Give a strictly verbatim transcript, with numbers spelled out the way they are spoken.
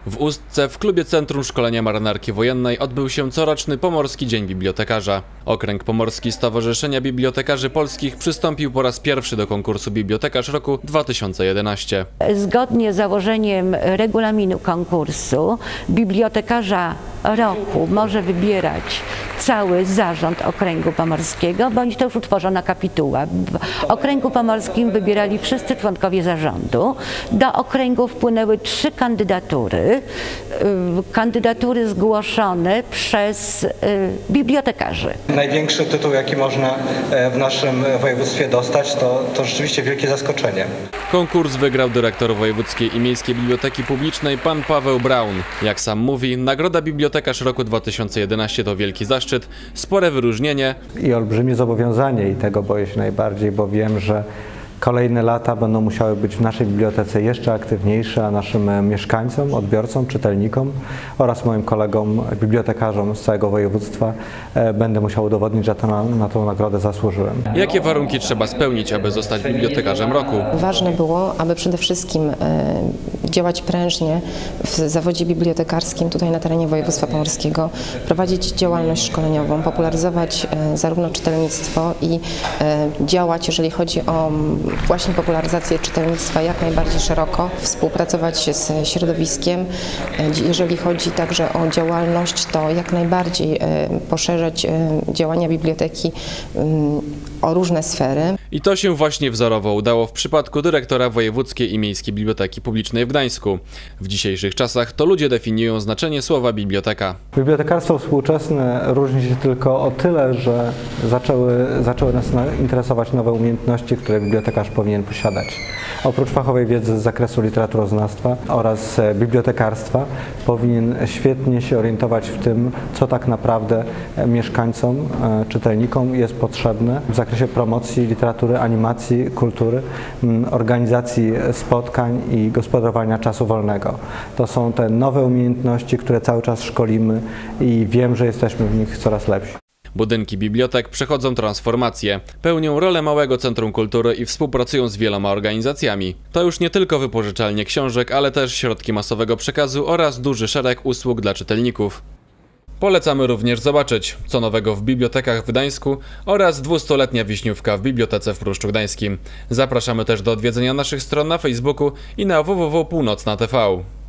W Ustce w klubie Centrum Szkolenia Marynarki Wojennej odbył się coroczny Pomorski Dzień Bibliotekarza. Okręg Pomorski Stowarzyszenia Bibliotekarzy Polskich przystąpił po raz pierwszy do konkursu Bibliotekarz roku dwa tysiące jedenastego. Zgodnie z założeniem regulaminu konkursu bibliotekarza roku może wybierać cały zarząd Okręgu Pomorskiego, bądź to już utworzona kapituła. W Okręgu Pomorskim wybierali wszyscy członkowie zarządu. Do okręgu wpłynęły trzy kandydatury. Kandydatury zgłoszone przez bibliotekarzy. Największy tytuł, jaki można w naszym województwie dostać, to, to rzeczywiście wielkie zaskoczenie. Konkurs wygrał dyrektor Wojewódzkiej i Miejskiej Biblioteki Publicznej pan Paweł Braun. Jak sam mówi, nagroda Bibliotekarz roku dwa tysiące jedenastego to wielki zaszczyt, spore wyróżnienie i olbrzymie zobowiązanie, i tego boję się najbardziej, bo wiem, że kolejne lata będą musiały być w naszej bibliotece jeszcze aktywniejsze, a naszym mieszkańcom, odbiorcom, czytelnikom oraz moim kolegom bibliotekarzom z całego województwa będę musiał udowodnić, że to na, na tą nagrodę zasłużyłem. Jakie warunki trzeba spełnić, aby zostać bibliotekarzem roku? Ważne było, aby przede wszystkim e, działać prężnie w zawodzie bibliotekarskim tutaj na terenie województwa pomorskiego, prowadzić działalność szkoleniową, popularyzować e, zarówno czytelnictwo i e, działać, jeżeli chodzi o właśnie popularyzację czytelnictwa jak najbardziej szeroko, współpracować z środowiskiem. Jeżeli chodzi także o działalność, to jak najbardziej poszerzać działania biblioteki o różne sfery. I to się właśnie wzorowo udało w przypadku dyrektora Wojewódzkiej i Miejskiej Biblioteki Publicznej w Gdańsku. W dzisiejszych czasach to ludzie definiują znaczenie słowa biblioteka. Bibliotekarstwo współczesne różni się tylko o tyle, że zaczęły, zaczęły nas interesować nowe umiejętności, które bibliotekarz powinien posiadać. Oprócz fachowej wiedzy z zakresu literaturoznawstwa oraz bibliotekarstwa powinien świetnie się orientować w tym, co tak naprawdę mieszkańcom, czytelnikom jest potrzebne w zakresie promocji literatury, animacji, kultury, organizacji spotkań i gospodarowania czasu wolnego. To są te nowe umiejętności, które cały czas szkolimy i wiem, że jesteśmy w nich coraz lepsi. Budynki bibliotek przechodzą transformację, pełnią rolę małego centrum kultury i współpracują z wieloma organizacjami. To już nie tylko wypożyczalnie książek, ale też środki masowego przekazu oraz duży szereg usług dla czytelników. Polecamy również zobaczyć, co nowego w bibliotekach w Gdańsku oraz dwustuletnia wiśniówka w Bibliotece w Pruszczu Gdańskim. Zapraszamy też do odwiedzenia naszych stron na Facebooku i na w w w kropka północna kropka t v.